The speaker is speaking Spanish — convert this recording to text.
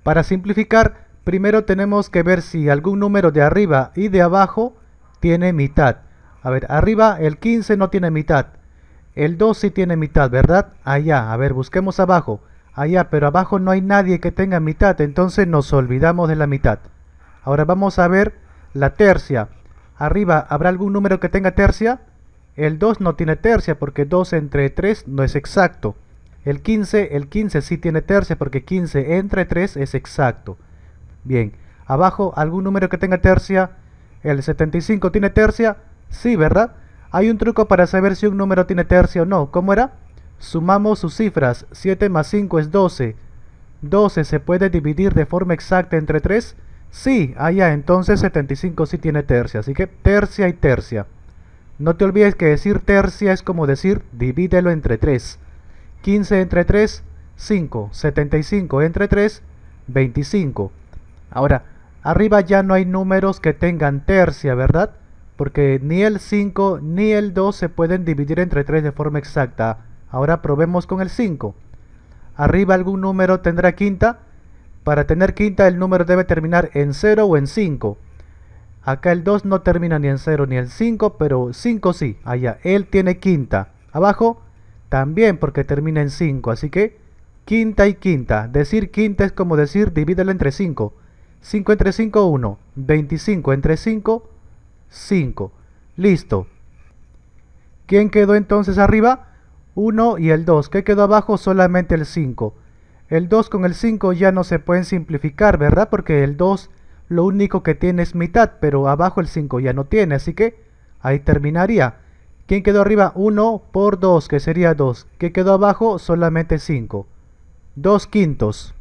Para simplificar, primero tenemos que ver si algún número de arriba y de abajo tiene mitad. A ver, arriba el 15 no tiene mitad. El 2 sí tiene mitad, ¿verdad? Allá, a ver, busquemos abajo. Allá, pero abajo no hay nadie que tenga mitad, entonces nos olvidamos de la mitad. Ahora vamos a ver la tercia. Arriba, ¿habrá algún número que tenga tercia? El 2 no tiene tercia porque 2 entre 3 no es exacto. El 15 sí tiene tercia porque 15 entre 3 es exacto. Bien, abajo, ¿algún número que tenga tercia? ¿El 75 tiene tercia? Sí, ¿verdad? Hay un truco para saber si un número tiene tercia o no. ¿Cómo era? Sumamos sus cifras. 7 más 5 es 12. ¿12 se puede dividir de forma exacta entre 3? Sí, allá, entonces 75 sí tiene tercia. Así que tercia y tercia. No te olvides que decir tercia es como decir divídelo entre 3. 15 entre 3, 5. 75 entre 3, 25. Ahora, arriba ya no hay números que tengan tercia, ¿verdad? Porque ni el 5 ni el 2 se pueden dividir entre 3 de forma exacta. Ahora probemos con el 5. ¿Arriba algún número tendrá quinta? Para tener quinta el número debe terminar en 0 o en 5. Acá el 2 no termina ni en 0 ni en 5, pero 5 sí. Allá, él tiene quinta. Abajo también porque termina en 5, así que quinta y quinta. Decir quinta es como decir divídelo entre 5. 5 entre 5, 1. 25 entre 5, 5. Listo. ¿Quién quedó entonces arriba? 1 y el 2. ¿Qué quedó abajo? Solamente el 5. El 2 con el 5 ya no se pueden simplificar, ¿verdad? Porque el 2 lo único que tiene es mitad, pero abajo el 5 ya no tiene, así que ahí terminaría. ¿Quién quedó arriba? 1 por 2, que sería 2. ¿Qué quedó abajo? Solamente 5. 2 quintos.